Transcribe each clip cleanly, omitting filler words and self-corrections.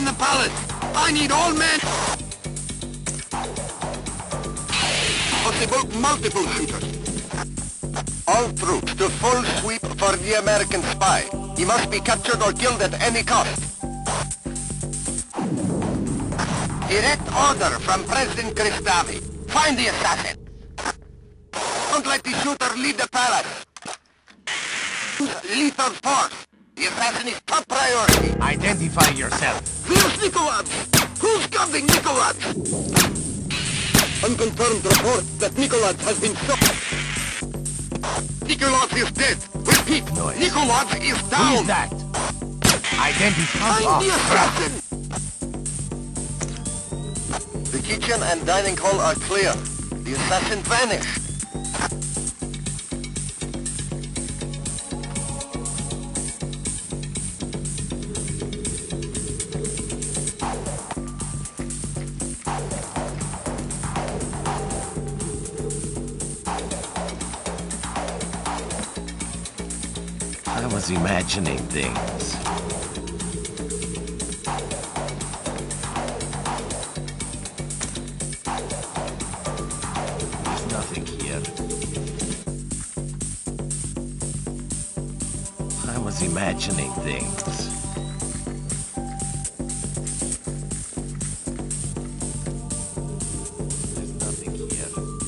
in the palace! I need all men! Possible multiple shooters. All troops to full sweep for the American spy. He must be captured or killed at any cost. Direct order from President Kristavi. Find the assassin. Don't let the shooter leave the palace. Lethal force. The assassin is top priority. Identify yourself. Here's Nikolaj! Who's covering Nikolaj? Unconfirmed report that Nikolaj has been shot. Nikolaj is dead. Repeat, Noise. Nikolaj is Who down. is that? Identify. Find the assassin. The kitchen and dining hall are clear. The assassin vanished. I was imagining things. There's nothing here. I was imagining things. There's nothing here.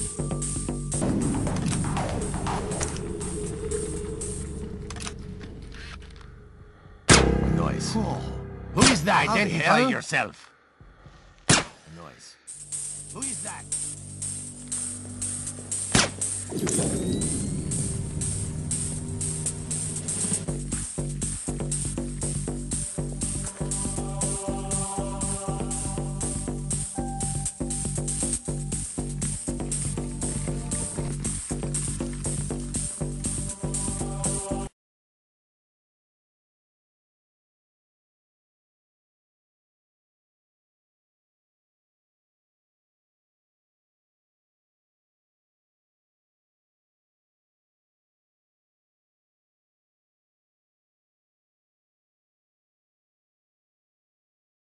Noise. Who is that? Identify yourself. Noise. Who is that?